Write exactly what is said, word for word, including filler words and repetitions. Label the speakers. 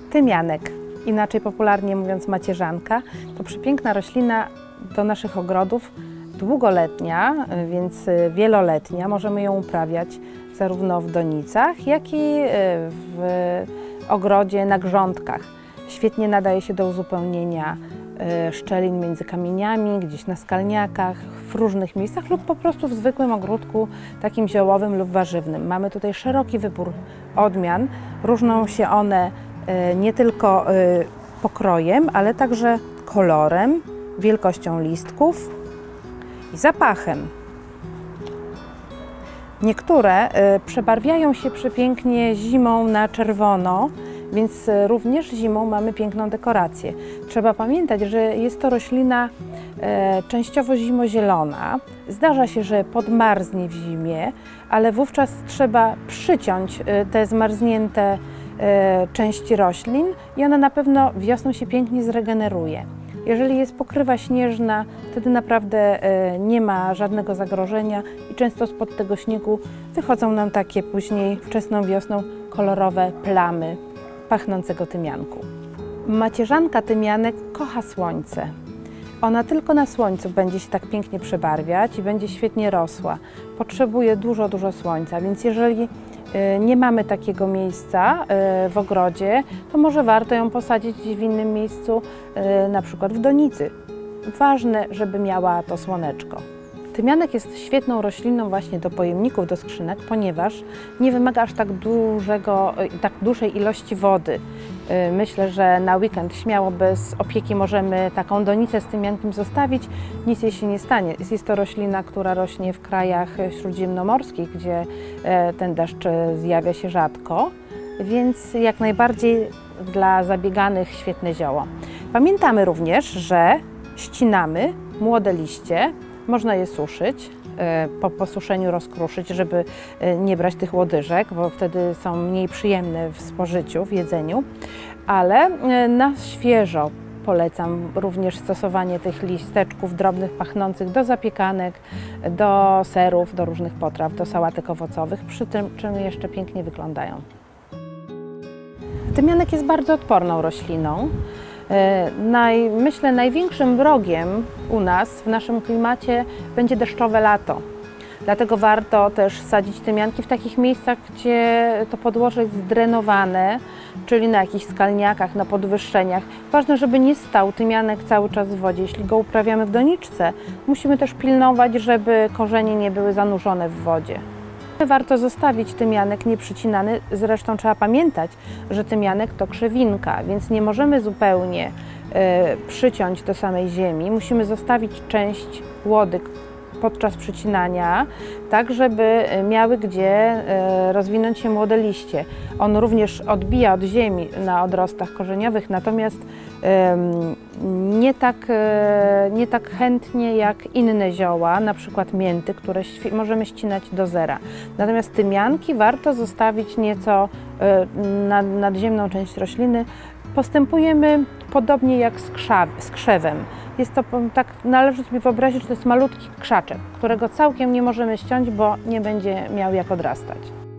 Speaker 1: Tymianek, inaczej popularnie mówiąc macierzanka, to przepiękna roślina do naszych ogrodów, długoletnia, więc wieloletnia. Możemy ją uprawiać zarówno w donicach, jak i w ogrodzie na grządkach. Świetnie nadaje się do uzupełnienia szczelin między kamieniami, gdzieś na skalniakach, w różnych miejscach lub po prostu w zwykłym ogródku takim ziołowym lub warzywnym. Mamy tutaj szeroki wybór odmian. Różnią się one nie tylko pokrojem, ale także kolorem, wielkością listków i zapachem. Niektóre przebarwiają się przepięknie zimą na czerwono, więc również zimą mamy piękną dekorację. Trzeba pamiętać, że jest to roślina e, częściowo zimozielona. Zdarza się, że podmarznie w zimie, ale wówczas trzeba przyciąć e, te zmarznięte e, części roślin i ona na pewno wiosną się pięknie zregeneruje. Jeżeli jest pokrywa śnieżna, wtedy naprawdę e, nie ma żadnego zagrożenia i często spod tego śniegu wychodzą nam takie później wczesną wiosną kolorowe plamy pachnącego tymianku. Macierzanka tymianek kocha słońce. Ona tylko na słońcu będzie się tak pięknie przebarwiać i będzie świetnie rosła. Potrzebuje dużo, dużo słońca, więc jeżeli nie mamy takiego miejsca w ogrodzie, to może warto ją posadzić gdzieś w innym miejscu, na przykład w donicy. Ważne, żeby miała to słoneczko. Tymianek jest świetną rośliną właśnie do pojemników, do skrzynek, ponieważ nie wymaga aż tak dużego, tak dużej ilości wody. Myślę, że na weekend śmiało bez opieki możemy taką donicę z tymiankiem zostawić, nic jej się nie stanie. Jest to roślina, która rośnie w krajach śródziemnomorskich, gdzie ten deszcz zjawia się rzadko, więc jak najbardziej dla zabieganych świetne zioło. Pamiętamy również, że ścinamy młode liście. Można je suszyć, po posuszeniu rozkruszyć, żeby nie brać tych łodyżek, bo wtedy są mniej przyjemne w spożyciu, w jedzeniu, ale na świeżo polecam również stosowanie tych listeczków drobnych, pachnących do zapiekanek, do serów, do różnych potraw, do sałatek owocowych, przy tym czym jeszcze pięknie wyglądają. Tymianek jest bardzo odporną rośliną. Naj, myślę, największym wrogiem u nas, w naszym klimacie, będzie deszczowe lato. Dlatego warto też sadzić tymianki w takich miejscach, gdzie to podłoże jest zdrenowane, czyli na jakichś skalniakach, na podwyższeniach. Ważne, żeby nie stał tymianek cały czas w wodzie. Jeśli go uprawiamy w doniczce, musimy też pilnować, żeby korzenie nie były zanurzone w wodzie. Warto zostawić tymianek nieprzycinany, zresztą trzeba pamiętać, że tymianek to krzewinka, więc nie możemy zupełnie e, przyciąć do samej ziemi. Musimy zostawić część łodyg podczas przycinania, tak żeby miały gdzie e, rozwinąć się młode liście. On również odbija od ziemi na odrostach korzeniowych, natomiast e, nie, tak, e, nie tak chętnie jak inne zioła, na przykład mięty, które możemy ścinać do zera. Natomiast tymianki warto zostawić nieco e, nad, nadziemną część rośliny. Postępujemy podobnie jak z, krzaw, z krzewem. Jest to, tak należy sobie wyobrazić, że to jest malutki krzaczek, którego całkiem nie możemy ściąć, bo nie będzie miał jak odrastać.